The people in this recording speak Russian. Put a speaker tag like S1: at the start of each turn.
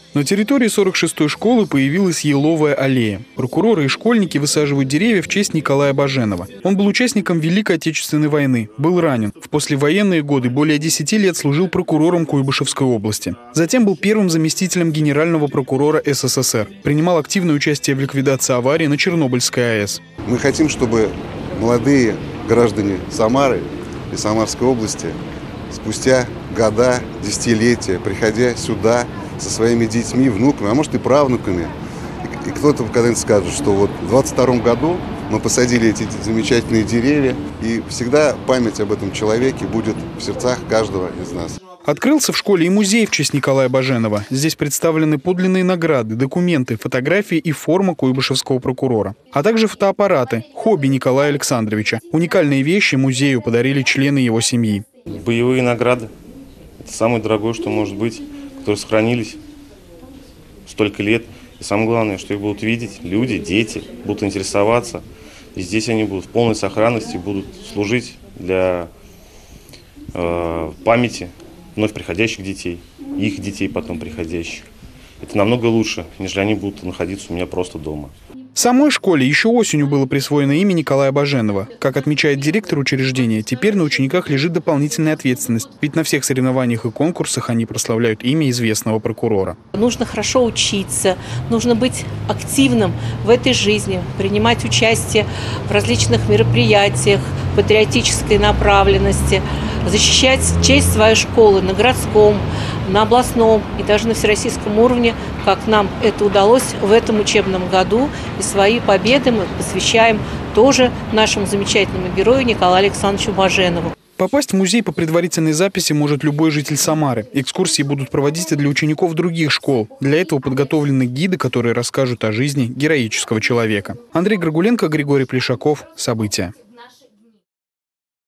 S1: На территории 46-й школы появилась еловая аллея. Прокуроры и школьники высаживают деревья в честь Николая Баженова. Он был участником Великой Отечественной войны, был ранен. В послевоенные годы более 10 лет служил прокурором Куйбышевской области. Затем был первым заместителем генерального прокурора СССР. Принимал активное участие в ликвидации аварии на Чернобыльской АЭС.
S2: Мы хотим, чтобы молодые граждане Самары и Самарской области спустя года, десятилетия, приходя сюда со своими детьми, внуками, а может и правнуками, и кто-то когда-нибудь скажет, что вот в 22 году мы посадили эти замечательные деревья, и всегда память об этом человеке будет в сердцах каждого из нас.
S1: Открылся в школе и музей в честь Николая Баженова. Здесь представлены подлинные награды, документы, фотографии и форма куйбышевского прокурора. А также фотоаппараты, хобби Николая Александровича. Уникальные вещи музею подарили члены его семьи.
S3: Боевые награды – это самое дорогое, что может быть, которые сохранились столько лет. И самое главное, что их будут видеть люди, дети, будут интересоваться. И здесь они будут в полной сохранности, будут служить для памяти вновь приходящих детей, их детей потом приходящих. Это намного лучше, нежели они будут находиться у меня просто дома.
S1: Самой школе еще осенью было присвоено имя Николая Баженова. Как отмечает директор учреждения, теперь на учениках лежит дополнительная ответственность. Ведь на всех соревнованиях и конкурсах они прославляют имя известного прокурора.
S4: Нужно хорошо учиться, нужно быть активным в этой жизни, принимать участие в различных мероприятиях патриотической направленности, защищать честь своей школы на городском, на областном и даже на всероссийском уровне, как нам это удалось в этом учебном году. И свои победы мы посвящаем тоже нашему замечательному герою Николаю Александровичу Баженову.
S1: Попасть в музей по предварительной записи может любой житель Самары. Экскурсии будут проводить и для учеников других школ. Для этого подготовлены гиды, которые расскажут о жизни героического человека. Андрей Грагуленко, Григорий Плешаков. События.